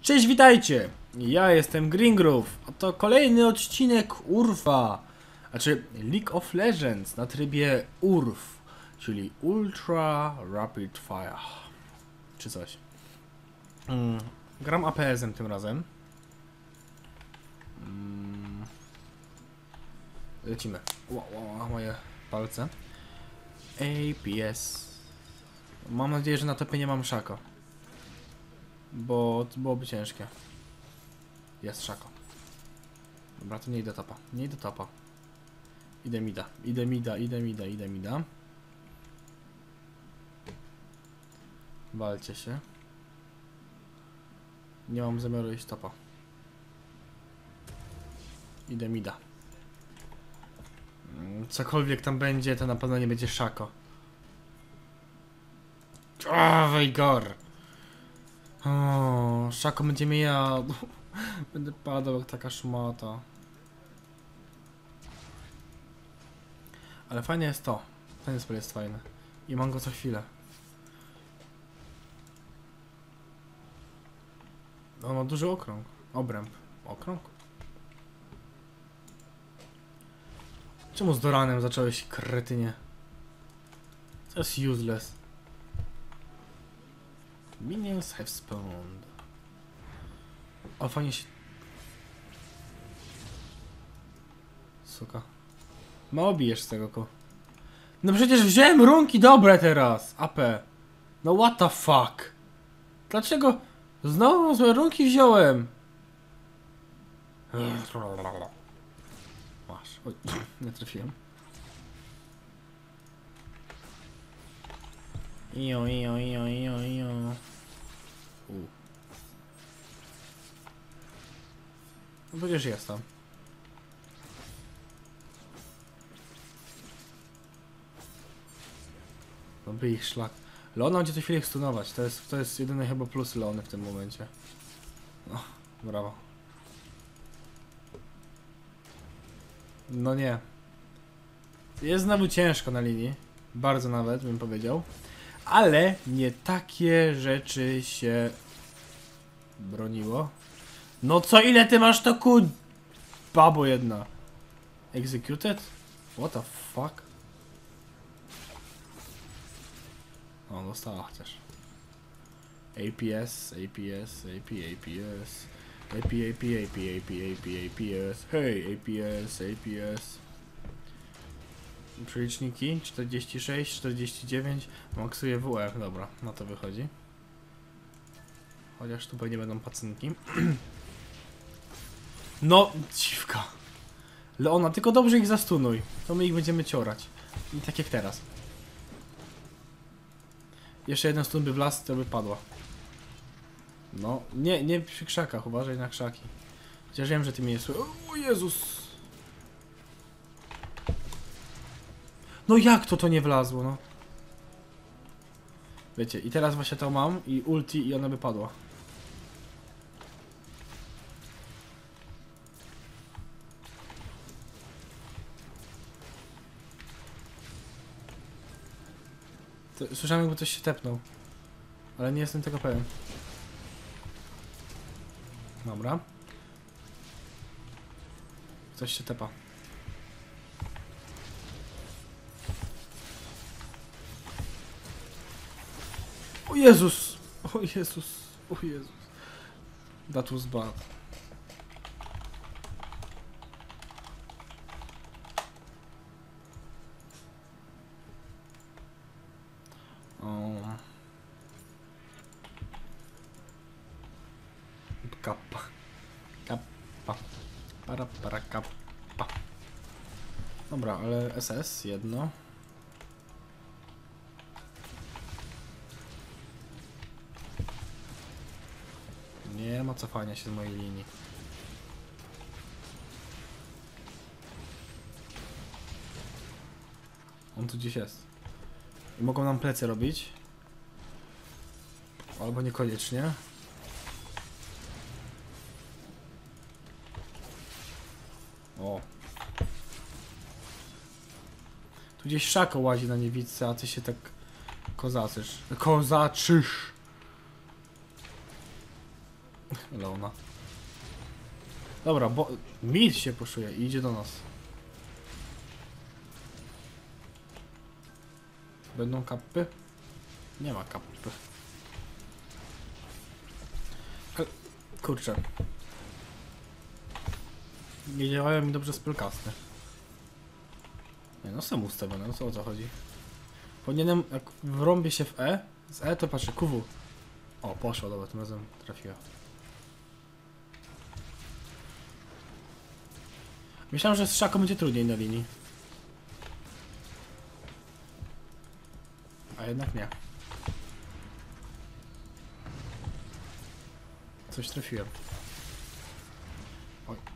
Cześć, witajcie! Ja jestem Greengroove, a to kolejny odcinek URFa, znaczy League of Legends na trybie URF, czyli Ultra Rapid Fire, czy coś. Gram APS-em tym razem. Lecimy. Moje palce. APS. Mam nadzieję, że na topie nie mam Szako. Bo to byłoby ciężkie. Jest Szako. Dobra, to nie idę topa. Nie idę topa. Idę mida. Idę mida. Walcie się. Nie mam zamiaru iść topa. Idę mida. Cokolwiek tam będzie, to na pewno nie będzie Szako. O, Veigar! O, Szako będzie mnie jadł. Będę padał jak taka szmata. Ale fajne jest to. Ten spell jest fajny. I mam go co chwilę. On ma duży okrąg. Obręb. Okrąg? Czemu z Doranem zacząłeś, kretynie? To jest useless. Minions have spawned. O, fajnie się... Suka. Mało bijesz z tego ko. No przecież wziąłem runki dobre teraz! AP. No what the fuck? Dlaczego? Znowu złe runki wziąłem! Masz. Oj, nie trafiłem. Ijo. No przecież jest tam. Dobry ich szlak. Leona będzie to chwilę ich stunować. To jest jedyny chyba plus Leony w tym momencie. No, brawo. No nie. Jest znowu ciężko na linii. Bardzo nawet, bym powiedział. Ale nie takie rzeczy się broniło. No co, ile ty masz to babo jedna? Executed? What the fuck? O, dostała chociaż. APS. Hej, APS. Przeliczniki 46, 49. Maksuję WF, dobra, na to wychodzi. Chociaż tu pewnie będą pacynki. No, dziwka. Leona, tylko dobrze ich zastunuj. To my ich będziemy ciorać. I tak jak teraz. Jeszcze jeden stun by w las, to by padła. No, nie przy krzakach, uważaj na krzaki. Chociaż wiem, że ty mnie nie słyszałeś. O Jezus! No jak to nie wlazło, no? Wiecie, i teraz właśnie to mam i ulti i ona by padła. Słyszałem, jakby ktoś się tepnął. Ale nie jestem tego pewien. Dobra. Ktoś się tepa. O Jezus! O Jezus! O Jezus! That was bad. Kappa. Para kappa. Dobra, ale SS jedno. Nie ma cofania się z mojej linii. On tu gdzieś jest. I mogą nam plecy robić. Albo niekoniecznie. O. Tu gdzieś Szako łazi na niewidce, a ty się tak kozaczysz. Leona. Dobra, bo Mid się puszuje i idzie do nas. Będą kapy? Nie ma kapy. Kurczę. Nie działają mi dobrze spellcasty. Nie no, są ustawione, no co o co chodzi? Powinienem, jak wrąbię się w E, z E to patrzę, QW. O, poszło, dobra, tym razem trafiła. Myślałem, że z szaką będzie trudniej na linii. A jednak nie. Coś trafiłem. Oj.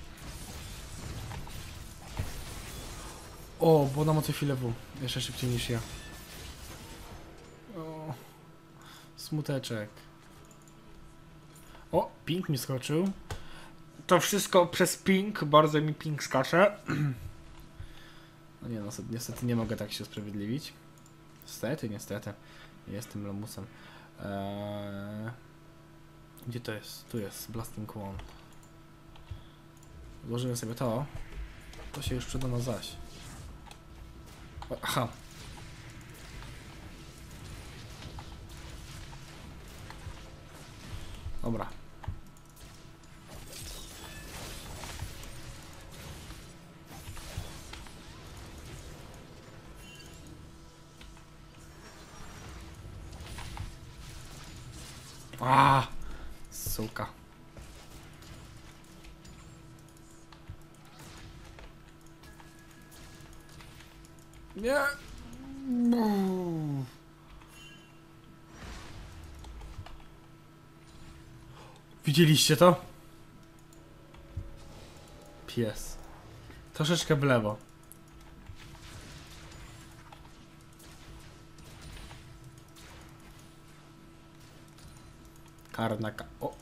O, bo ona ma co chwilę W. Jeszcze szybciej niż ja. O, smuteczek. O, ping mi skoczył. To wszystko przez ping, bardzo mi ping skacze. No nie no, niestety nie mogę tak się usprawiedliwić. Niestety. Jestem lamusem. Gdzie to jest? Tu jest Blasting Wand. Włożymy sobie to. To się już przyda na zaś. O, aha. Dobra. A, suka. Nie. Widzieliście to? Pies. Troszeczkę w lewo. Karnaka. O.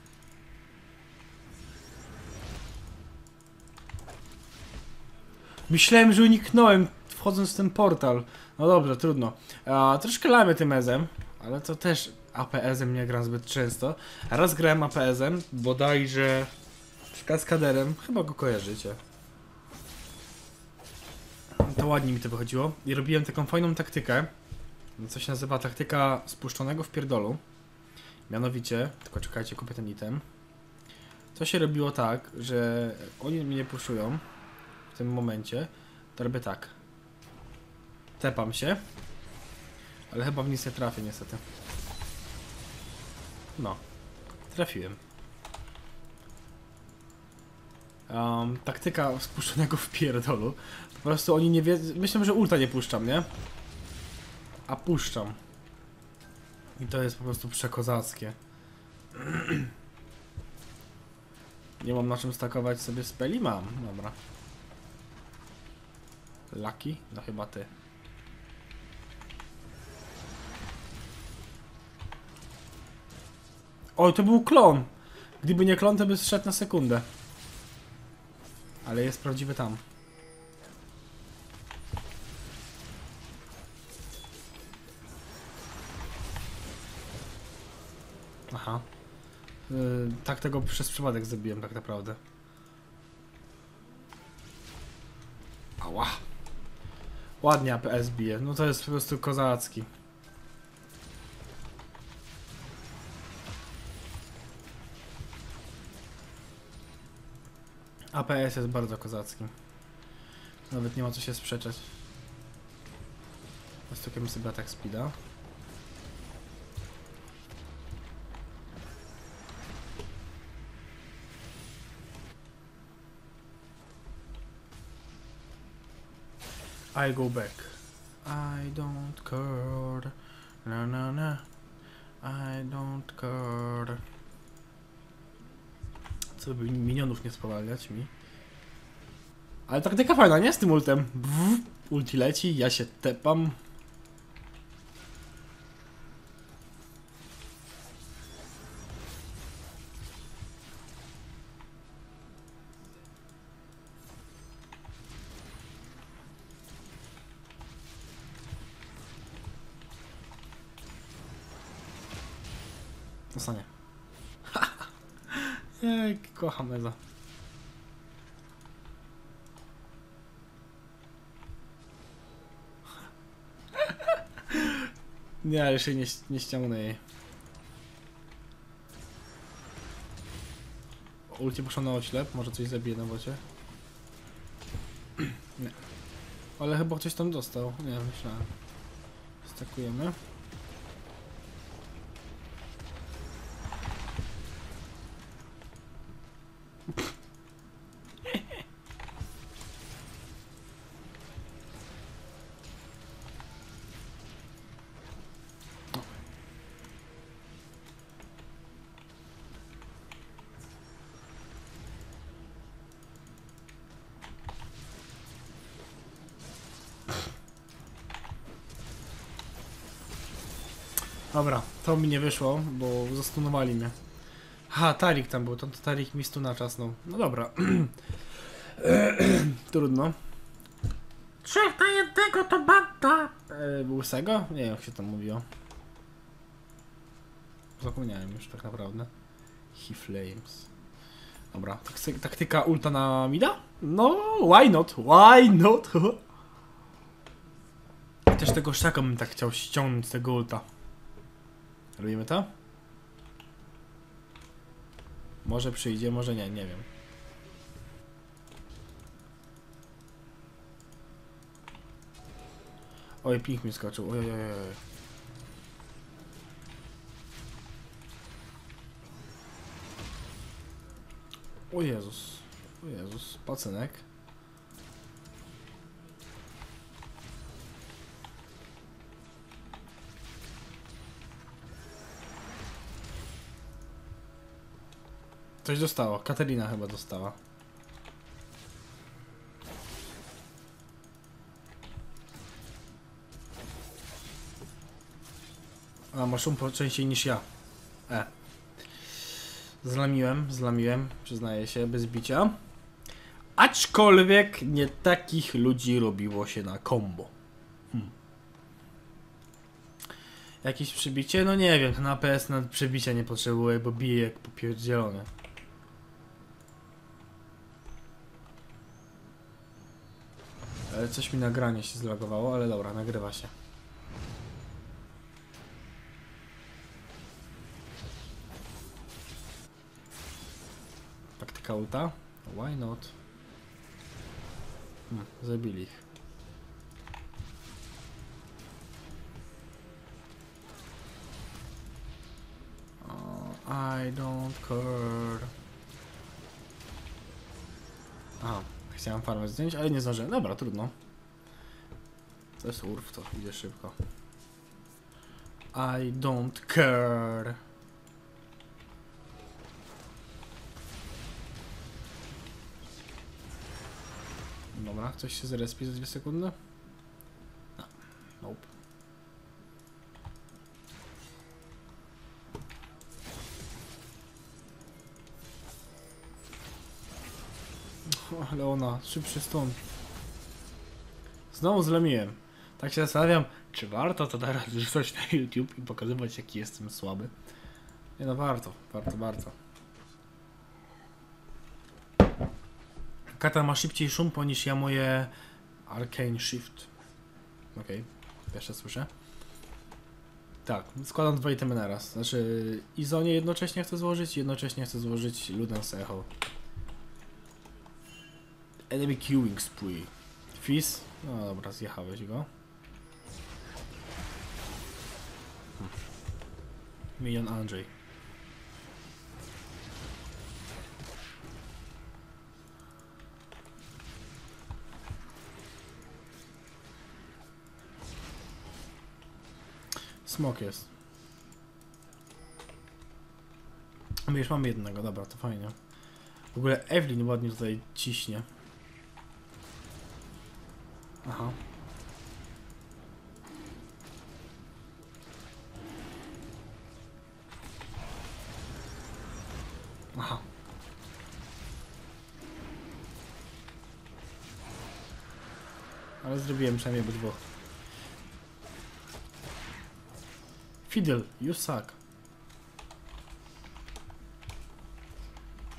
Myślałem, że uniknąłem, wchodząc w ten portal. No dobrze, trudno. Troszkę lamy tym ezem, ale to też APS-em nie gram zbyt często. Raz grałem APS-em, bodajże z kaskaderem, chyba go kojarzycie. To ładnie mi to wychodziło i robiłem taką fajną taktykę, co się nazywa taktyka spuszczonego w pierdolu. Mianowicie, tylko czekajcie, kupię ten item. To się robiło tak, że oni mnie puszują w tym momencie, to robię tak. Tepam się, ale chyba w nic nie trafię niestety. No, trafiłem. Taktyka spuszczonego w pierdolu. Po prostu oni nie wiedzą. Myślę, że ulta nie puszczam, nie? A puszczam. I to jest po prostu przekozackie. Nie mam na czym stakować sobie speli? Mam, dobra. Lucky? No chyba ty. Oj, to był klon. Gdyby nie klon, to by zszedł na sekundę. Ale jest prawdziwy tam. Aha. Tak tego przez przypadek zabiłem tak naprawdę. Ała. Ładnie APS bije. No to jest po prostu kozacki. APS jest bardzo kozacki. Nawet nie ma co się sprzeczać. Zastukiemy sobie atak speeda. I go back. I don't care. No, no, no. I don't care. Co by minionów nie spowalniać mi. Ale taktyka fajna, nie? Z tym ultem. Ulti leci, ja się tepam. Zostanie. Kocham Eza. Nie, ale jeszcze nie ściągnę jej. Ulcie poszło na oślep, może coś zabije na bocie. Nie. Ale chyba ktoś tam dostał. Nie, myślałem. Stakujemy. Dobra, to mi nie wyszło, bo zastunowali mnie. Ha, Tarik tam był, to Tarik mi stuna czasnął. No dobra. Trudno. 3 na 1 to banda! Łysego? Nie wiem jak się tam mówiło. Zapomniałem już tak naprawdę. He Flames. Dobra, taktyka ulta na mida? No, why not? Why not? Też tego szaka bym tak chciał ściągnąć z tego ulta. Robimy to? Może przyjdzie, może nie, nie wiem. Oj, ping mi skoczył, oj. O Jezus, pacynek. Coś dostało, Katarina chyba dostała. A, masz częściej niż ja. Zlamiłem, przyznaję się, bez bicia. Aczkolwiek nie takich ludzi robiło się na combo. Jakieś przebicie? No nie wiem, ten APS na przebicia nie potrzebuje, bo bije jak popierdzielony. Coś mi nagranie się zlagowało, ale dobra, nagrywa się. Taktyka ulta? Why not? Zabili ich. I don't care. Aha, chciałem farmę zdjąć, ale nie zdążyłem. Dobra, trudno. To jest urf, to idzie szybko. I don't care. Dobra, coś się zrespi za 2 sekundy? No, nope. Ale ona, szybszy stąd. Znowu zlamiłem. Tak się zastanawiam, czy warto to teraz rzucać na YouTube i pokazywać, jaki jestem słaby. Nie no, warto, bardzo. Kata ma szybciej szumpo niż ja moje Arcane Shift. Okej, jeszcze słyszę. Tak, składam 2 itemy naraz. Znaczy, Izonie jednocześnie chcę złożyć, jednocześnie chcę złożyć Ludens Echo. Enemy Queuing Spree. Fizz? No dobra, zjechałeś go. Minion Andrzej. Smok jest. My już mamy jednego, dobra, to fajnie. W ogóle Evelyn ładnie tutaj ciśnie. Aha. Aha. Ale zrobiłem przynajmniej obydwu. Fiddle, you suck.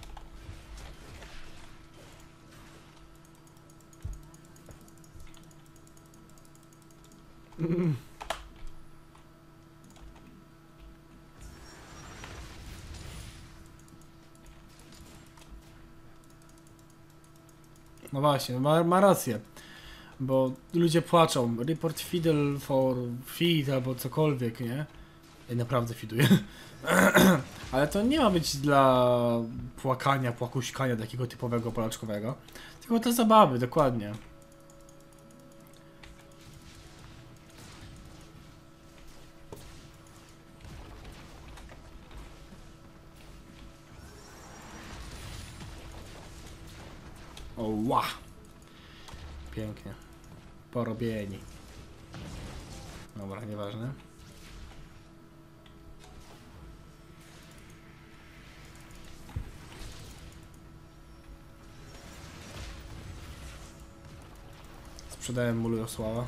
No właśnie, ma rację. Bo ludzie płaczą. Report fiddle for feed albo cokolwiek, nie? Ja naprawdę fiduję. Ale to nie ma być dla płakania, płakuśkania takiego typowego polaczkowego. Tylko dla zabawy, dokładnie. O, ła! Pięknie. Porobieni. Dobra, nieważne. Sprzedałem mu Lujosława.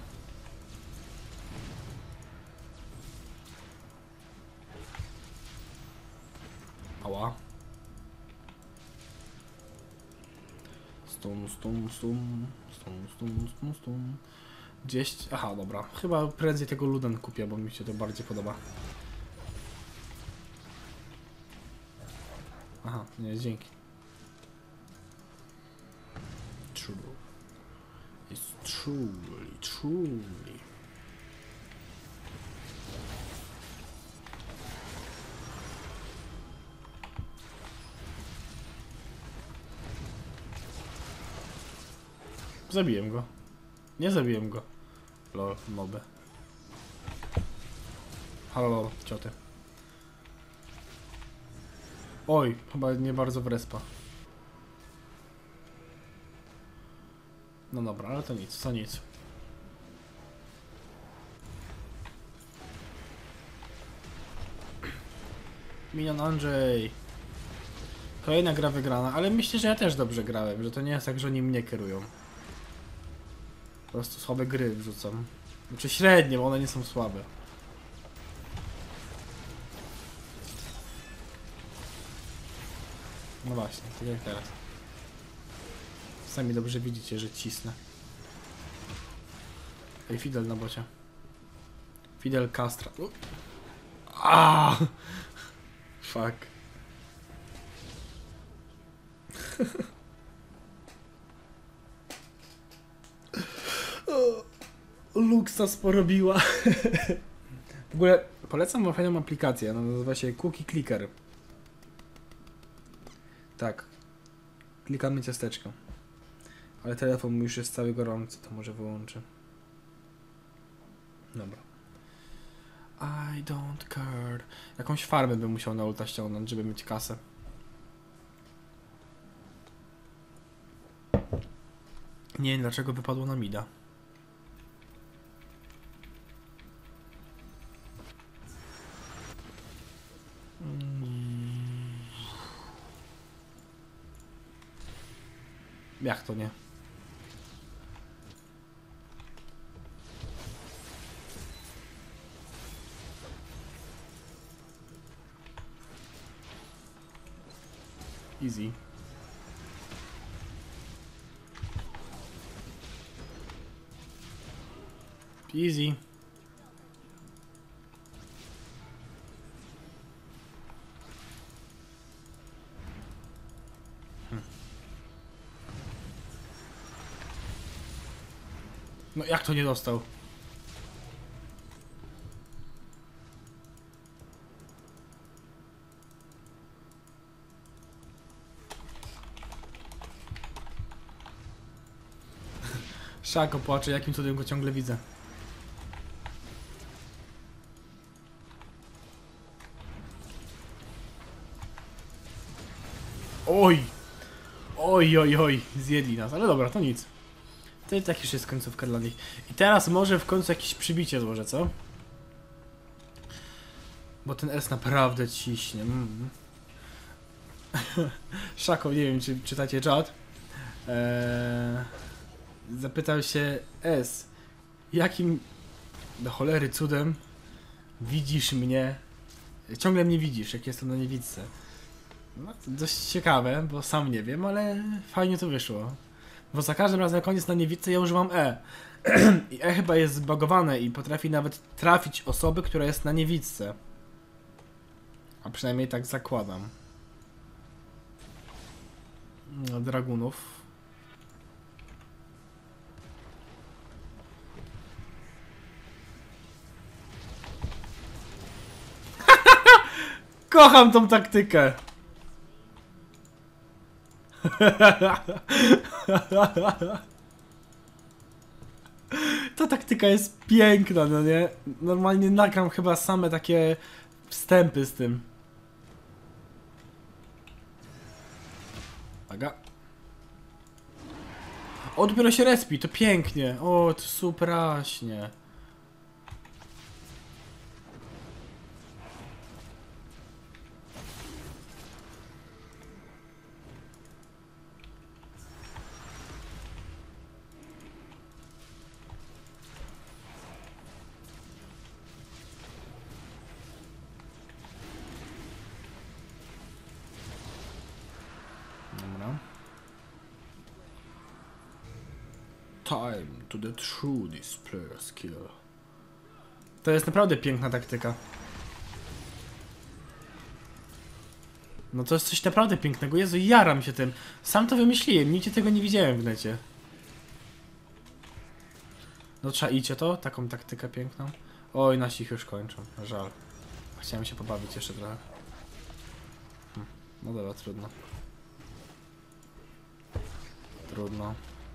Ała. Stum. Gdzieś... Aha, dobra. Chyba prędzej tego Luden kupię, bo mi się to bardziej podoba. Aha, nie, dzięki. True. It's truly. Zabiłem go. Nie zabiłem go. Lol, moby. Halo, cioty. Oj, chyba nie bardzo w respa. No dobra, ale to nic, to nic. Minion Andrzej. Kolejna gra wygrana, ale myślę, że ja też dobrze grałem, że to nie jest tak, że oni mnie kierują. Po prostu słabe gry wrzucam. Znaczy średnie, bo one nie są słabe. No właśnie, tak jak teraz. Sami dobrze widzicie, że cisnę. Ej, Fidel na bocie. Fidel Castra. Aaaa! Fuck. Lux nas porobiła. W ogóle polecam wam fajną aplikację. Ona nazywa się Cookie Clicker. Tak. Klikamy ciasteczko. Ale telefon już jest cały gorący, to może wyłączę. Dobra. I don't care. Jakąś farmę bym musiał na ulta ściągnąć, żeby mieć kasę. Nie wiem dlaczego wypadło na mida. Jak to nie? Easy. Easy. No jak to nie dostał? Szako płacze, jakim cudem go ciągle widzę. Oj! Oj, zjedli nas, ale dobra, to nic. To i tak już jest końcówka dla nich. I teraz może w końcu jakieś przybicie złożę, co? Bo ten S naprawdę ciśnie. Szako, nie wiem czy czytacie czat. Zapytał się S. Jakim do cholery cudem widzisz mnie? Ciągle mnie widzisz, jak jestem na niewidce. No, to dość ciekawe, bo sam nie wiem, ale fajnie to wyszło. Bo za każdym razem jak on jest na niewidce, ja używam E. I E chyba jest zbagowane i potrafi nawet trafić osoby, która jest na niewidce. A przynajmniej tak zakładam. No, dragunów. Kocham tą taktykę. Ta taktyka jest piękna, no nie? Normalnie nagram chyba same takie wstępy z tym. Uwaga. O, dopiero się respi, to pięknie. O, to superaśnie. Dobra. Time to the true displayer skill. To jest naprawdę piękna taktyka. No to jest coś naprawdę pięknego. Jezu, jaram się tym. Sam to wymyśliłem, nigdzie tego nie widziałem w necie. No czaicie to? Taką taktykę piękną? Oj, nasi ich już kończą. Żal. Chciałem się pobawić jeszcze trochę. No dobra, trudno. Trudno.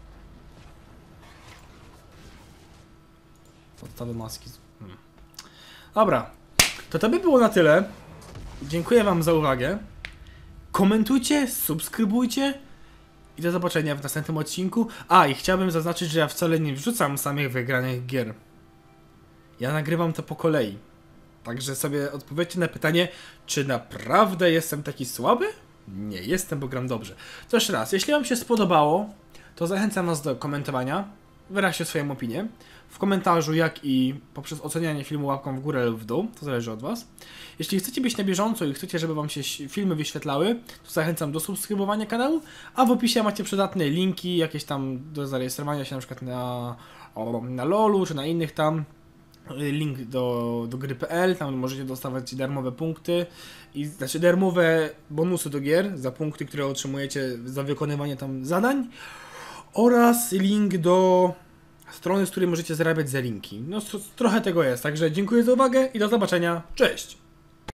Podstawy maski. Dobra. To by było na tyle. Dziękuję wam za uwagę. Komentujcie, subskrybujcie i do zobaczenia w następnym odcinku. A, i chciałbym zaznaczyć, że ja wcale nie wrzucam samych wygranych gier. Ja nagrywam to po kolei. Także sobie odpowiedzcie na pytanie, czy naprawdę jestem taki słaby? Nie jestem, bo gram dobrze. To jeszcze raz, jeśli wam się spodobało, to zachęcam was do komentowania. Wyraźcie swoją opinię w komentarzu, jak i poprzez ocenianie filmu łapką w górę lub w dół, to zależy od was. Jeśli chcecie być na bieżąco i chcecie, żeby wam się filmy wyświetlały, to zachęcam do subskrybowania kanału, a w opisie macie przydatne linki, jakieś tam do zarejestrowania się na przykład na LoLu, czy na innych tam. Link do gry.pl, tam możecie dostawać darmowe punkty, znaczy darmowe bonusy do gier za punkty, które otrzymujecie za wykonywanie tam zadań. Oraz link do strony, z której możecie zarabiać za linki. No trochę tego jest, także dziękuję za uwagę i do zobaczenia. Cześć!